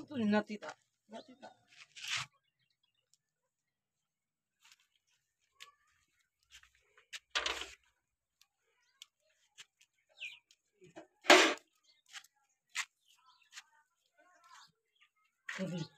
ことになっていた。なっていた。飛び。